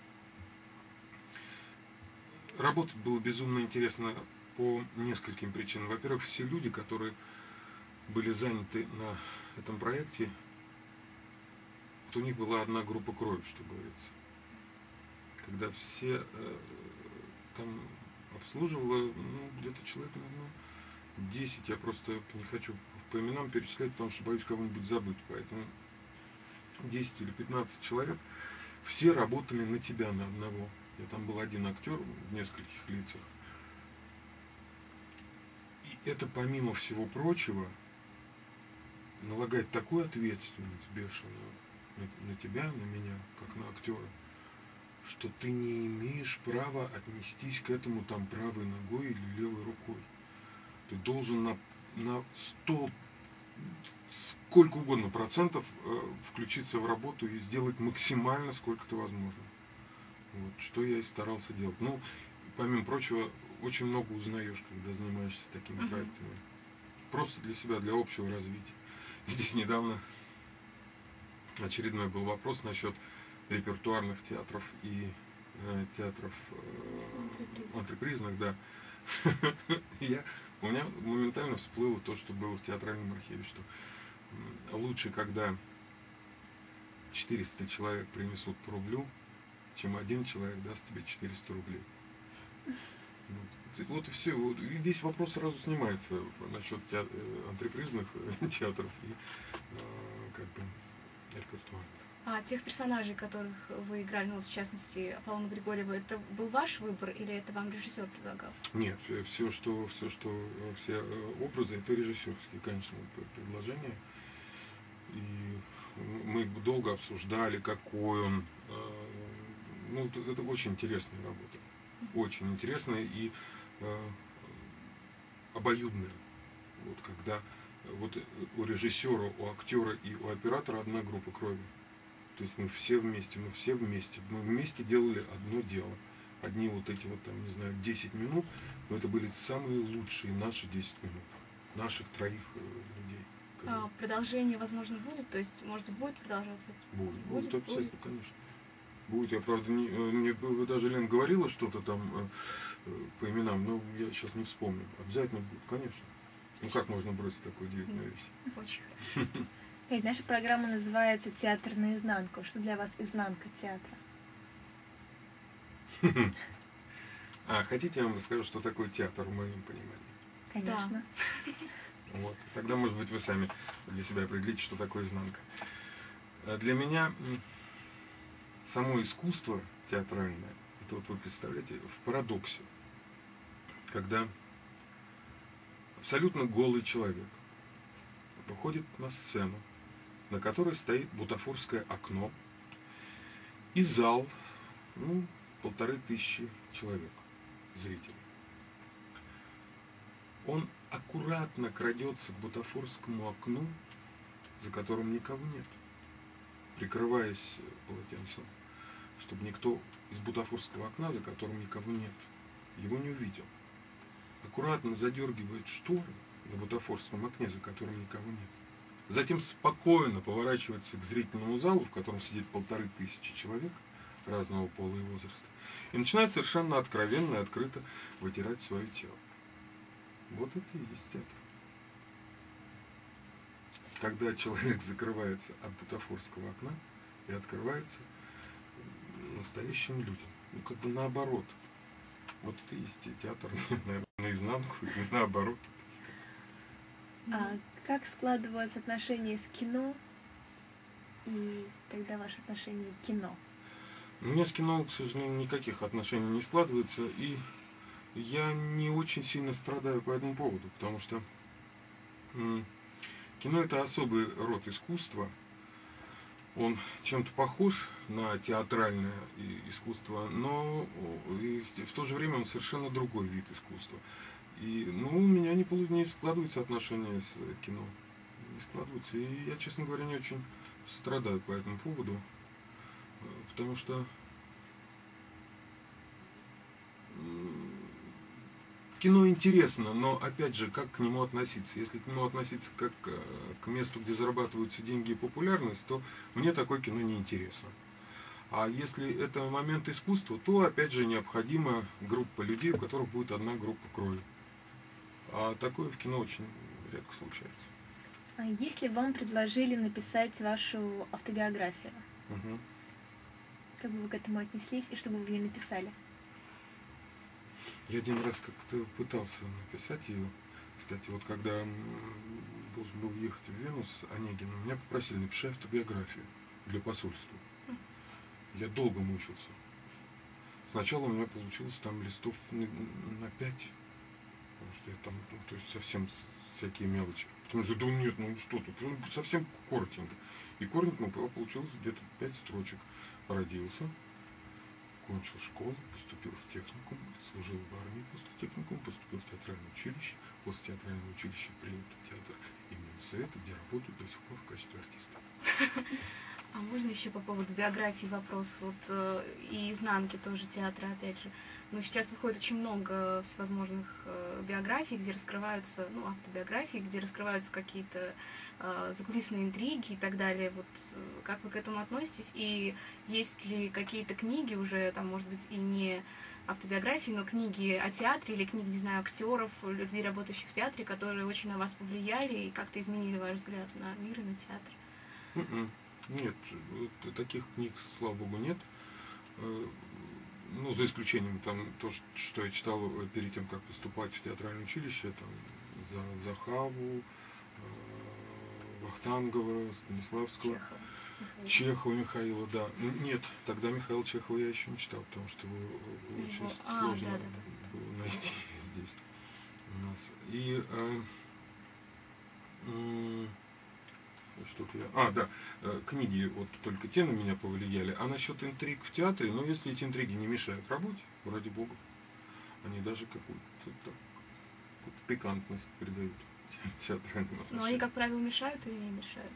Работать было безумно интересно по нескольким причинам. Во-первых, все люди, которые были заняты на этом проекте, вот у них была одна группа крови, что говорится. Когда все э, там обслуживало, ну, где-то человек, наверное, десять, я просто не хочу по именам перечислять, потому что боюсь кого-нибудь забыть, поэтому десять или пятнадцать человек, все работали на тебя, на одного. Я там был один актер в нескольких лицах. И это, помимо всего прочего, налагает такую ответственность бешеную на, на тебя, на меня, как на актера, что ты не имеешь права отнестись к этому там правой ногой или левой рукой. Ты должен на, на сто, сколько угодно процентов э, включиться в работу и сделать максимально, сколько это возможно. Вот, что я и старался делать. Ну, помимо прочего, очень много узнаешь, когда занимаешься такими uh-huh. проектами. Просто для себя, для общего развития. Здесь недавно очередной был вопрос насчет репертуарных театров и э, театров э, антрепризных, да. Я, у меня моментально всплыло то, что было в театральном архиве, что лучше, когда четыреста человек принесут по рублю, чем один человек даст тебе четыреста рублей. Вот, вот и все. Вот, и весь вопрос сразу снимается насчет театр, антрепризных театров и э, как бы репертуарных. А тех персонажей, которых вы играли, ну, в частности, Аполлона Григорьева, это был ваш выбор или это вам режиссер предлагал? Нет, все, что, все, что, все образы, это режиссерские, конечно, предложения. И мы долго обсуждали, какой он. Ну, это очень интересная работа. Очень интересная и э, обоюдная. Вот когда вот у режиссера, у актера и у оператора одна группа крови. То есть мы все вместе, мы все вместе. Мы вместе делали одно дело. Одни вот эти вот, там, не знаю, десять минут, но это были самые лучшие наши десять минут. Наших троих э, людей. А, продолжение, возможно, будет? То есть, может быть, будет продолжаться? Будет, будет, будет обязательно, будет. конечно. Будет. Я, правда, не, мне даже Лен говорила что-то там э, э, по именам, но я сейчас не вспомню. Обязательно будет, конечно. Ну как можно бросить такую удивительную вещь? Очень хорошо. Эй, наша программа называется «Театр наизнанку». Что для вас изнанка театра? А хотите, я вам расскажу, что такое театр в моем понимании? Конечно. Вот. Тогда, может быть, вы сами для себя определите, что такое изнанка. Для меня само искусство театральное, это вот вы представляете, в парадоксе, когда абсолютно голый человек выходит на сцену, на которой стоит бутафорское окно, и зал, ну, полторы тысячи человек, зрителей. Он аккуратно крадется к бутафорскому окну, за которым никого нет, прикрываясь полотенцем, чтобы никто из бутафорского окна, за которым никого нет, его не увидел. Аккуратно задергивает шторы на бутафорском окне, за которым никого нет. Затем спокойно поворачивается к зрительному залу, в котором сидит полторы тысячи человек разного пола и возраста, и начинает совершенно откровенно и открыто вытирать свое тело. Вот это и есть театр. Когда человек закрывается от бутафорского окна, и открывается настоящим людям. Ну, как бы наоборот. Вот это и есть театр, наверное, наизнанку, и наоборот. А как складываются отношения с кино и тогда ваше отношение к кино? У меня с кино, к сожалению, никаких отношений не складывается, и я не очень сильно страдаю по этому поводу, потому что м, кино — это особый род искусства. Он чем-то похож на театральное искусство, но и в то же время он совершенно другой вид искусства. И, ну, у меня не, не складываются отношения с кино. Не складываются. И я, честно говоря, не очень страдаю по этому поводу. Потому что кино интересно, но, опять же, как к нему относиться? Если к нему относиться как к месту, где зарабатываются деньги и популярность, то мне такое кино не интересно. А если это момент искусства, то, опять же, необходима группа людей, у которых будет одна группа крови. А такое в кино очень редко случается. А если вам предложили написать вашу автобиографию, Угу. как бы вы к этому отнеслись и что бы вы не написали? Я один раз как-то пытался написать ее. Кстати, вот когда должен был ехать в Вену с Онегиным, меня попросили: напиши автобиографию для посольства. Я долго мучился. Сначала у меня получилось там листов на, на пять, потому что я там, ну, то есть совсем всякие мелочи. Потом я думаю, нет, ну что тут, ну, совсем коротенько. И коротенько получилось где-то пять строчек. Родился, кончил школу, поступил в техникум, служил в армии после техникума, поступил в театральное училище, после театрального училища принят в театр имени Совета, где работаю до сих пор в качестве артиста. А можно еще по поводу биографии вопрос? Вот э, и изнанки тоже театра, опять же. Ну, сейчас выходит очень много всевозможных э, биографий, где раскрываются, ну, автобиографии, где раскрываются какие-то э, закулисные интриги и так далее. Вот э, как вы к этому относитесь? И есть ли какие-то книги уже, там, может быть, и не автобиографии, но книги о театре или книги, не знаю, актеров, людей, работающих в театре, которые очень на вас повлияли и как-то изменили ваш взгляд на мир и на театр? Mm-mm. Нет, вот таких книг, слава богу, нет. Ну, за исключением там то, что я читал перед тем, как поступать в театральное училище, там за Захаву, Вахтангова, Станиславского, Чехова. Чехова Михаила, да. Ну, нет, тогда Михаила Чехова я еще не читал, потому что его было очень Его... А, сложно да, да, да. было найти здесь у нас. И э, э, что-то я... А, да, книги вот только те на меня повлияли. А насчет интриг в театре, ну, если эти интриги не мешают работе, ради бога, они даже какую-то так, какую-то пикантность придают театральным отношениям. Но они, как правило, мешают или не мешают?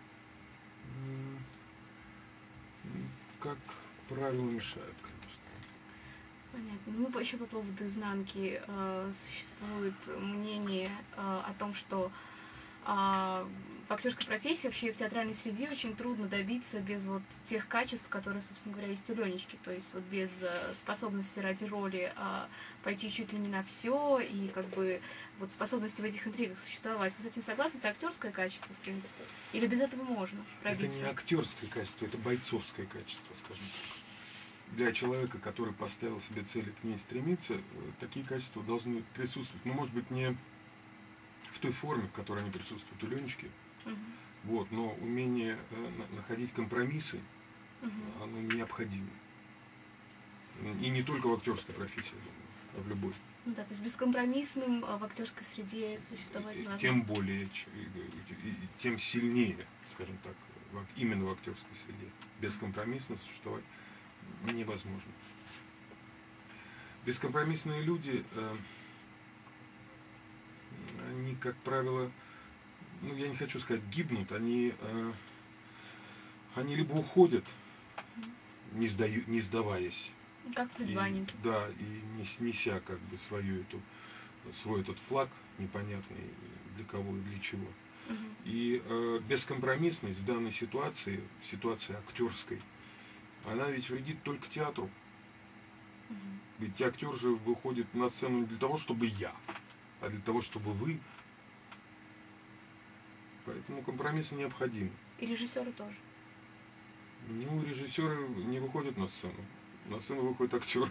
Как правило, мешают, конечно. Понятно. Ну, еще по поводу изнанки. Э, существует мнение э, о том, что э, в актерской профессии, вообще в театральной среде очень трудно добиться без вот тех качеств, которые, собственно говоря, есть у Ленечки. То есть вот без э, способности ради роли э, пойти чуть ли не на все и как бы вот способности в этих интригах существовать. Вы с этим согласны? Это актерское качество, в принципе? Или без этого можно пробиться? Это не актерское качество, это бойцовское качество, скажем так. Для человека, который поставил себе цель и к ней стремиться, такие качества должны присутствовать. Ну, может быть, не в той форме, в которой они присутствуют у Ленечки, Угу. вот, но умение э, находить компромиссы, Угу. оно необходимо. И не только в актерской профессии, я думаю, а в любой. Ну да, то есть бескомпромиссным в актерской среде существовать надо. Тем более, тем сильнее, скажем так, именно в актерской среде. Бескомпромиссно существовать невозможно. Бескомпромиссные люди, они, как правило, ну, я не хочу сказать гибнут, они, они либо уходят, не, сдаю, не сдаваясь, как предбанники. И, да, и неся как бы свою эту, свой этот флаг непонятный для кого и для чего. Угу. И э, бескомпромиссность в данной ситуации, в ситуации актерской, она ведь вредит только театру. Угу. Ведь актер же выходит на сцену не для того, чтобы я, а для того, чтобы вы. Поэтому компромиссы необходимы. И режиссеры тоже. Ну, режиссеры не выходят на сцену. На сцену выходит актер.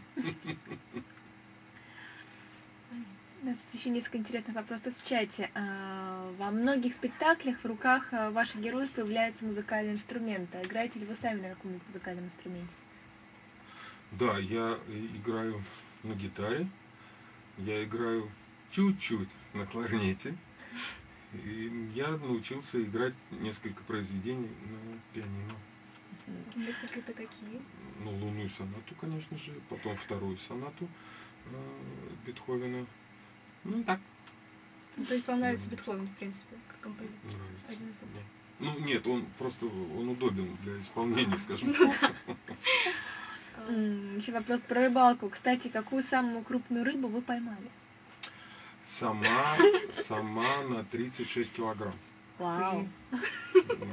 У нас еще несколько интересных вопросов в чате. А, Во многих спектаклях в руках а, ваших героев появляются музыкальные инструменты. Играете ли вы сами на каком-нибудь музыкальном инструменте? Да, я играю на гитаре, я играю чуть-чуть на кларнете. И я научился играть несколько произведений на пианино. Несколько это какие? Ну, лунную сонату, конечно же, потом вторую сонату э, Бетховена. Ну и так. Ну, то есть вам нравится Бетховен, в принципе, как композитор? Нравится. Один из Да. Ну нет, он просто он удобен для исполнения, скажем Ну так. М, Еще вопрос про рыбалку. Кстати, какую самую крупную рыбу вы поймали? Сама, сама на тридцать шесть килограмм. Вау. Да.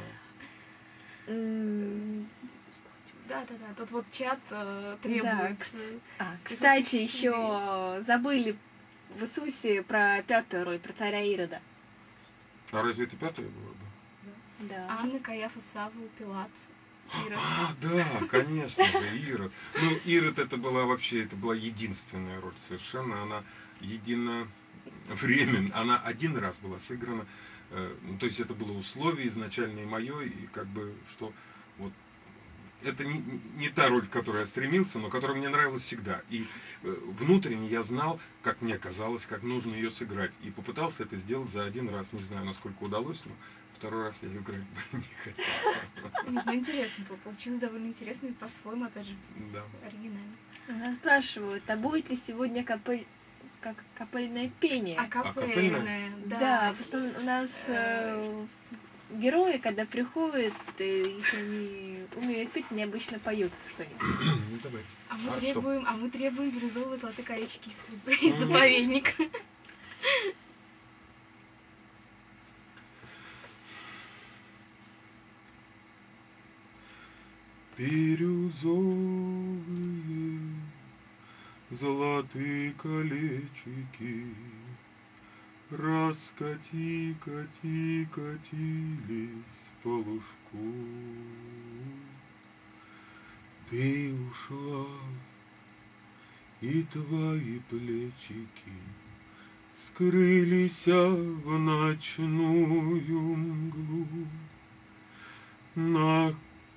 М, Да, да, да. Тут вот чат э, требует. э, А, Ты кстати, слушаешь еще забыли в Иисусе про пятую роль, про царя Ирода. А разве это пятая была бы? Да. Анна, Каяфа, Савл, Пилат, Ирод. А, да, конечно же, Ирод. Ну, Ирод это была вообще, это была единственная роль совершенно. Она единовременна. Она один раз была сыграна. э, ну, То есть это было условие изначальное мое, и как бы, что вот это не, не та роль, к которой я стремился, но которая мне нравилась всегда. И э, внутренне я знал, как мне казалось, как нужно ее сыграть. И попытался это сделать за один раз. Не знаю, насколько удалось, но второй раз я ее играть не хотел. Ну, интересно, получилось довольно интересно и по-своему, опять же, Да. оригинально. Нас спрашивают, а будет ли сегодня капель... как капельное пение? А капельная, Да, да. просто у нас э, герои, когда приходят, э, если они умеют петь, они обычно поют что-нибудь. Ну, давайте. А мы А, требуем, а мы требуем бирюзовые золотые колечки из, из заповедника. Бирюзовые золотые колечики раскати, кати, катились по лужку. Ты ушла, и твои плечики скрылись в ночную мглу. На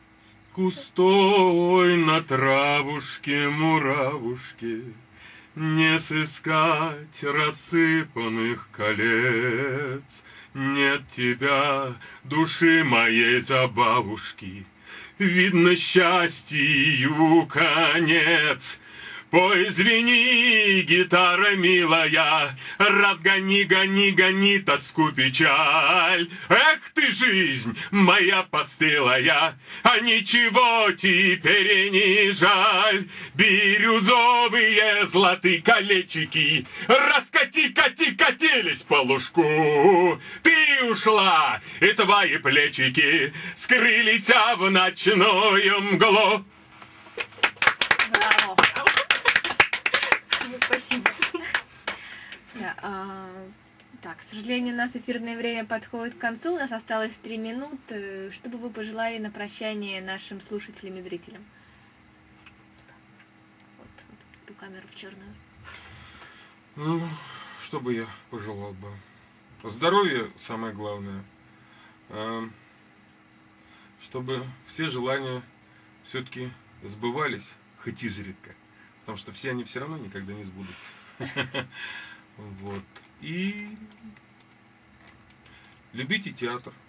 кустой, на травушке, муравушке не сыскать рассыпанных колец. Нет тебя, души моей забавушки, видно счастью конец. Пой, звени, гитара милая, разгони, гони, гони тоску, печаль. Эх ты, жизнь моя постылая, а ничего теперь не жаль. Бирюзовые золотые колечики раскати, кати, катились по лужку. Ты ушла, и твои плечики скрылись в ночную мглу. Браво! Спасибо. Да, а, так, к сожалению, у нас эфирное время подходит к концу. У нас осталось три минуты. Что бы вы пожелали на прощание нашим слушателям и зрителям? Вот, вот эту камеру в черную. Ну, что бы я пожелал бы? Здоровье самое главное. А, Чтобы все желания все-таки сбывались, хоть изредка. Потому что все они все равно никогда не сбудутся. Вот. И любите театр.